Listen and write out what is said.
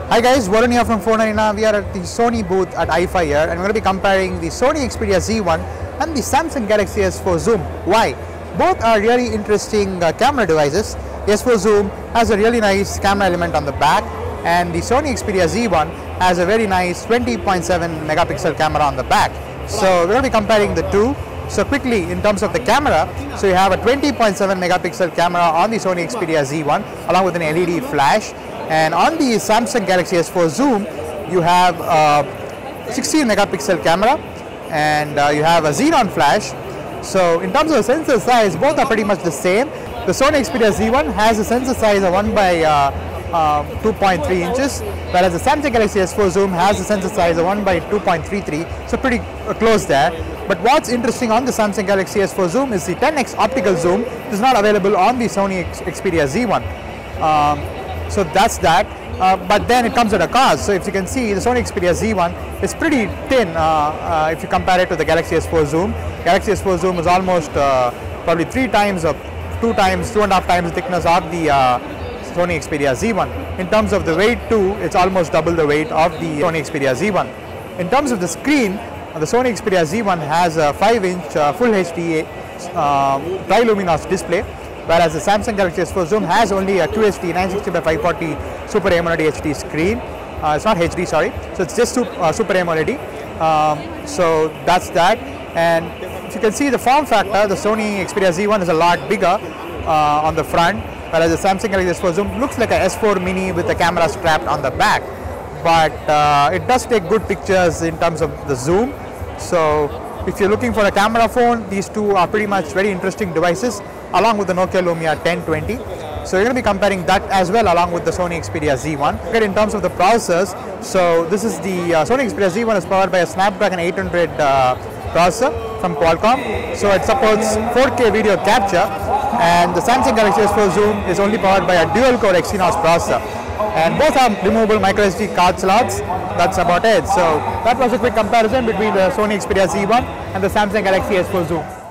Hi guys, Varun here from Phone Arena. We are at the Sony booth at IFA here and we're going to be comparing the Sony Xperia Z1 and the Samsung Galaxy S4 Zoom. Why? Both are really interesting camera devices. The S4 Zoom has a really nice camera element on the back and the Sony Xperia Z1 has a very nice 20.7 megapixel camera on the back. So we're going to be comparing the two. So quickly, in terms of the camera, so you have a 20.7 megapixel camera on the Sony Xperia Z1 along with an LED flash. And on the Samsung Galaxy S4 Zoom, you have a 16 megapixel camera and you have a xenon flash. So in terms of the sensor size, both are pretty much the same. The Sony Xperia Z1 has a sensor size of 1 by 2.3 inches, whereas the Samsung Galaxy S4 Zoom has a sensor size of 1 by 2.33, so pretty close there. But what's interesting on the Samsung Galaxy S4 Zoom is the 10x optical zoom. It is not available on the Sony Xperia Z1. So that's that, but then it comes at a cost. So if you can see, the Sony Xperia Z1 is pretty thin if you compare it to the Galaxy S4 Zoom. Galaxy S4 Zoom is almost probably 3 times or 2.5 times the thickness of the Sony Xperia Z1. In terms of the weight too, it's almost double the weight of the Sony Xperia Z1. In terms of the screen, the Sony Xperia Z1 has a 5-inch Full HD triluminous display, whereas the Samsung Galaxy S4 Zoom has only a QHD 960 by 540 Super AMOLED HD screen. It's not HD, sorry. So it's just Super AMOLED. So that's that. And if you can see the form factor, the Sony Xperia Z1 is a lot bigger on the front, whereas the Samsung Galaxy S4 Zoom looks like a S4 Mini with the camera strapped on the back. But it does take good pictures in terms of the zoom. So if you're looking for a camera phone, these two are pretty much very interesting devices, along with the Nokia Lumia 1020. So you're going to be comparing that as well along with the Sony Xperia Z1. Okay, in terms of the processors, so this is the Sony Xperia Z1 is powered by a Snapdragon 800 processor from Qualcomm. So it supports 4K video capture, and the Samsung Galaxy S4 Zoom is only powered by a dual-core Exynos processor. And both have removable microSD card slots. That's about it. So that was a quick comparison between the Sony Xperia Z1 and the Samsung Galaxy S4 Zoom.